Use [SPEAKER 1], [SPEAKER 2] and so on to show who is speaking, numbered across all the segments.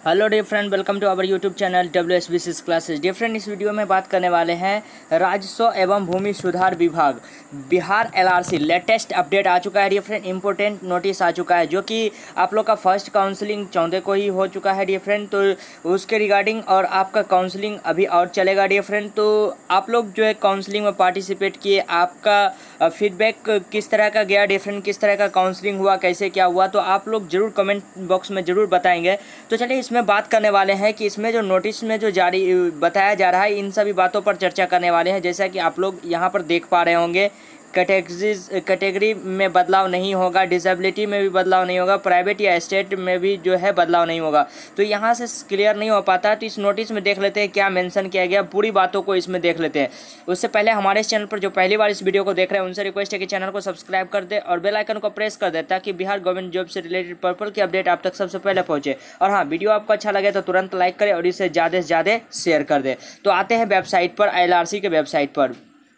[SPEAKER 1] Hello dear friend, welcome to our YouTube channel WSBC classes. Dear friend, इस video में बात करने वाले हैं राजस्व एवं भूमि सुधार विभाग बिहार LRC लेटेस्ट अपडेट आ चुका है। डियर फ्रेंड, इंपॉर्टेंट नोटिस आ चुका है जो कि आप लोग का फर्स्ट काउंसलिंग 14 को ही हो चुका है। डियर फ्रेंड, तो उसके रिगार्डिंग और आपका काउंसलिंग अभी और चलेगा। डियर फ्रेंड, तो आप लोग जो है काउंसलिंग में पार्टिसिपेट किए, आपका फीडबैक किस तरह का गया, डियर फ्रेंड, किस तरह का काउंसलिंग हुआ, कैसे क्या हुआ, तो आप लोग जरूर कमेंट बॉक्स में ज़रूर बताएंगे। तो चलिए इसमें बात करने वाले हैं कि इसमें जो नोटिस में जो जारी बताया जा रहा है, इन सभी बातों पर चर्चा करने वाले हैं। जैसा कि आप लोग यहाँ पर देख पा रहे होंगे, कैटेगरी में बदलाव नहीं होगा, डिसेबिलिटी में भी बदलाव नहीं होगा, प्राइवेट या स्टेट में भी जो है बदलाव नहीं होगा। तो यहाँ से क्लियर नहीं हो पाता, तो इस नोटिस में देख लेते हैं क्या मेंशन किया गया, पूरी बातों को इसमें देख लेते हैं। उससे पहले हमारे इस चैनल पर जो पहली बार इस वीडियो को देख रहे हैं उनसे रिक्वेस्ट है कि चैनल को सब्सक्राइब कर दे और बेल आइकन को प्रेस कर दे, ताकि बिहार गवर्नमेंट जॉब से रिलेटेड पर्पल की अपडेट आप तक सबसे पहले पहुंचे। और हाँ, वीडियो आपको अच्छा लगे तो तुरंत लाइक करें और इसे ज़्यादा से ज़्यादा शेयर कर दे। तो आते हैं वेबसाइट पर, LRC के वेबसाइट पर।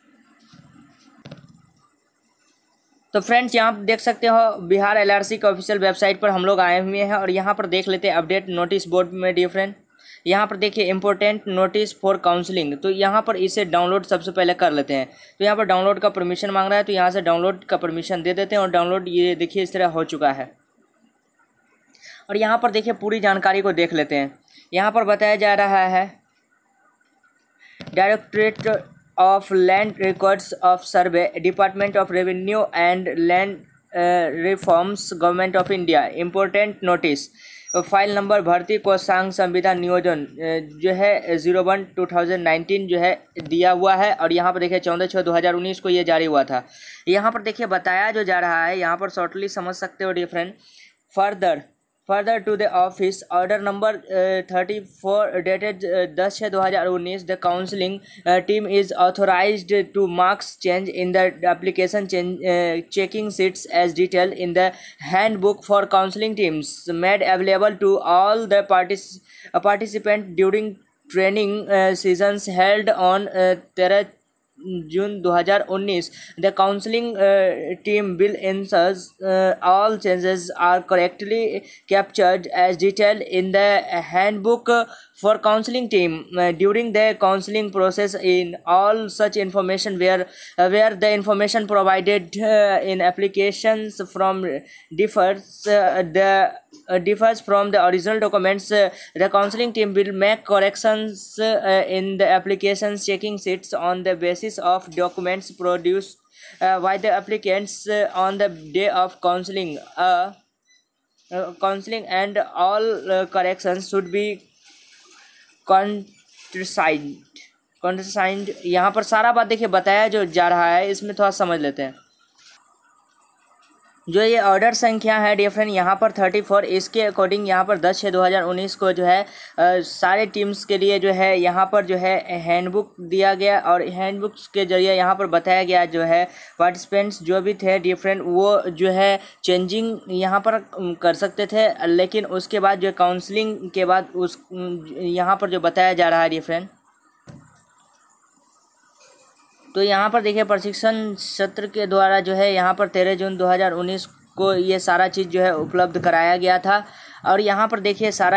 [SPEAKER 1] तो फ्रेंड्स, यहाँ आप देख सकते हो बिहार LRC के ऑफिशियल वेबसाइट पर हम लोग आए हुए हैं और यहाँ पर देख लेते हैं अपडेट नोटिस बोर्ड में। डियर फ्रेंड, यहाँ पर देखिए इंपॉर्टेंट नोटिस फॉर काउंसलिंग, तो यहाँ पर इसे डाउनलोड सबसे पहले कर लेते हैं। तो यहाँ पर डाउनलोड का परमिशन मांग रहा है, तो यहाँ से डाउनलोड का परमिशन दे देते हैं और डाउनलोड ये देखिए इस तरह हो चुका है। और यहाँ पर देखिए पूरी जानकारी को देख लेते हैं। यहाँ पर बताया जा रहा है directorate of Land Records of Survey, Department of Revenue and Land Reforms, Government of India। Important notice, file number भर्ती कोषांग संविदा नियोजन जो है 01/2019 जो है दिया हुआ है। और यहाँ पर देखिए 14/6/2019 को ये जारी हुआ था। यहाँ पर देखिए बताया जो जा रहा है, यहाँ पर शॉर्टली समझ सकते हो dear friend. Further to the office order number 34 dated 10/6/2019, the counseling team is authorized to mark change in the application checking sheets as detailed in the handbook for counseling teams, made available to all the participants during training seasons held on 13 June 2019. The counseling team will ensure all changes are correctly captured as detailed in the handbook for counseling team during the counseling process. In all such information where the information provided in applications from differs from the original documents, the counseling team will make corrections in the applications checking sheets on the basis of documents produced by the applicants on the day of counseling. Counseling and all corrections should be consigned। यहाँ पर सारा बात देखिए बताया जो जा रहा है, इसमें थोड़ा समझ लेते हैं। जो ये ऑर्डर संख्या है डियर फ्रेंड, यहाँ पर 34, इसके अकॉर्डिंग यहाँ पर 10/6/2019 को जो है सारे टीम्स के लिए जो है यहाँ पर जो है हैंडबुक दिया गया। और हैंडबुक्स के जरिए यहाँ पर बताया गया जो है पार्टिसिपेंट्स जो भी थे डियर फ्रेंड, वो जो है चेंजिंग यहाँ पर कर सकते थे, लेकिन उसके बाद जो काउंसलिंग के बाद उस यहाँ पर जो बताया जा रहा है डियर फ्रेंड, तो यहाँ पर देखिए प्रशिक्षण सत्र के द्वारा जो है यहाँ पर 13 जून 2019 को ये सारा चीज़ जो है उपलब्ध कराया गया था। और यहाँ पर देखिए सारा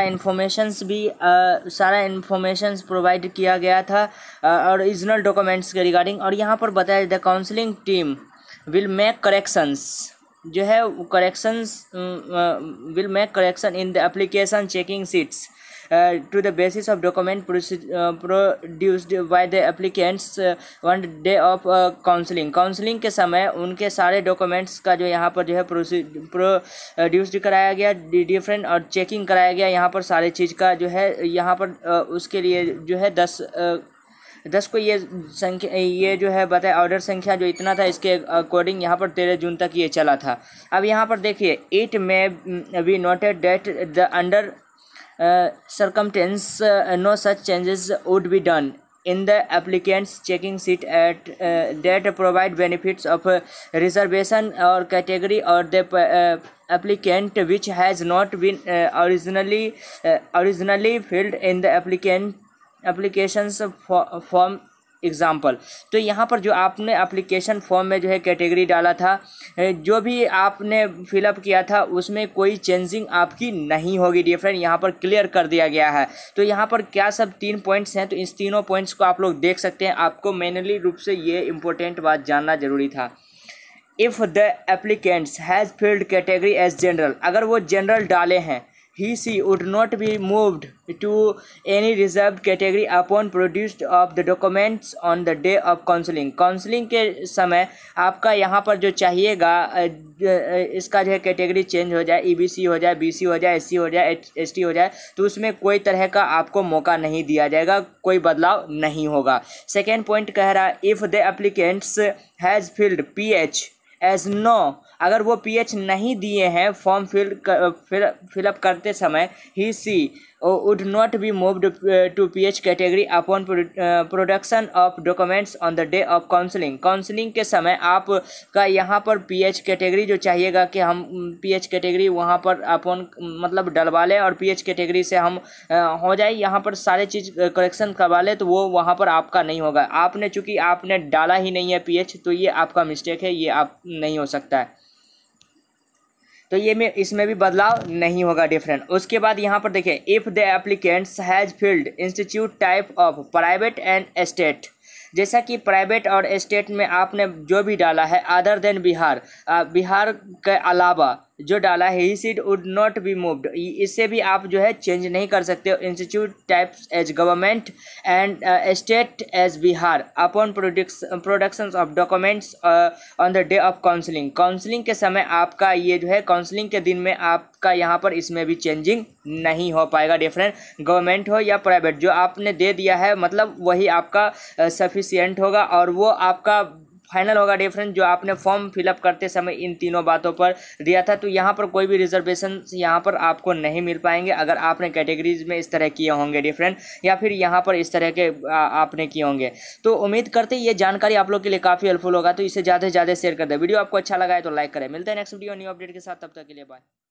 [SPEAKER 1] इन्फॉर्मेशंस प्रोवाइड किया गया था ओरिजिनल डॉक्यूमेंट्स के रिगार्डिंग। और यहाँ पर बताया the counselling team will make corrections जो है will make correction in the application checking sheets to the basis of document produced by the applicants one day of counseling के समय उनके सारे डॉक्यूमेंट्स का जो यहाँ पर जो है प्रोड्यूस्ड कराया गया डिफरेंट और चेकिंग कराया गया। यहाँ पर सारे चीज़ का जो है यहाँ पर उसके लिए जो है 10 को ये संख्या ये जो है बताया ऑर्डर संख्या जो इतना था, इसके अकॉर्डिंग यहाँ पर 13 जून तक ये चला था। अब यहाँ पर देखिए it may be noted that the under circumstance no such changes would be done in the applicant's checking sheet at that provide benefits of reservation or category or the applicant which has not been originally filled in the application's form example. तो यहाँ पर जो आपने application form में जो है category डाला था, जो भी आपने फिलअप किया था उसमें कोई चेंजिंग आपकी नहीं होगी डियर फ्रेंड, यहाँ पर क्लियर कर दिया गया है। तो यहाँ पर क्या सब 3 पॉइंट्स हैं, तो इस तीनों पॉइंट्स को आप लोग देख सकते हैं। आपको मैनुअली रूप से ये इंपॉर्टेंट बात जानना जरूरी था। If the applicants has filled category as general, अगर वो जनरल डाले हैं, he she would not be moved to any reserved category upon produced of the documents on the day of counseling। Counselling के समय आपका यहाँ पर जो चाहिएगा इसका जो है कैटेगरी चेंज हो जाए, EBC हो जाए, BC हो जाए, SC हो जाए, ST हो जाए, तो उसमें कोई तरह का आपको मौका नहीं दिया जाएगा, कोई बदलाव नहीं होगा। सेकेंड पॉइंट कह रहा है if the applicants has filled PH as no, अगर वो PH नहीं दिए हैं फॉर्म फिलअप करते समय, he she would not be moved to PH category upon production of documents on the day of counselling. Counselling के समय आपका यहाँ पर PH कैटेगरी जो चाहिएगा कि हम PH कैटेगरी वहाँ पर अपॉन मतलब डलवा लें और PH कैटेगरी से हम हो जाए, यहाँ पर सारे चीज़ करेक्शन करवा लें, तो वो वहाँ पर आपका नहीं होगा। आपने चूँकि आपने डाला ही नहीं है PH, तो ये आपका मिस्टेक है, ये आप नहीं हो सकता है, तो ये में इसमें भी बदलाव नहीं होगा डिफरेंट। उसके बाद यहाँ पर देखिए if the applicants has filled institute type of private and state, जैसा कि प्राइवेट और स्टेट में आपने जो भी डाला है अदर देन बिहार, बिहार के अलावा जो डाला है, he she would not be moved, इससे भी आप जो है चेंज नहीं कर सकते हो। Institute types as government and state as Bihar upon production of documents on the day of counselling. Counselling के समय आपका ये जो है काउंसलिंग के दिन में आपका यहाँ पर इसमें भी चेंजिंग नहीं हो पाएगा डिफरेंट, गवर्नमेंट हो या प्राइवेट, जो आपने दे दिया है मतलब वही आपका सफिशिएंट होगा और वो आपका फाइनल होगा डिफरेंट, जो आपने फॉर्म फिलअप करते समय इन तीनों बातों पर दिया था। तो यहाँ पर कोई भी रिजर्वेशन यहाँ पर आपको नहीं मिल पाएंगे अगर आपने कैटेगरीज में इस तरह किए होंगे डिफरेंट, या फिर यहाँ पर इस तरह के आपने किए होंगे। तो उम्मीद करते ये जानकारी आप लोग के लिए काफ़ी हेल्पफुल होगा, तो इसे ज़्यादा से ज़्यादा शेयर कर दें। वीडियो आपको अच्छा लगा है तो लाइक करें। मिलते हैं नेक्स्ट वीडियो न्यू अपडेट के साथ, तब तक के लिए बाय।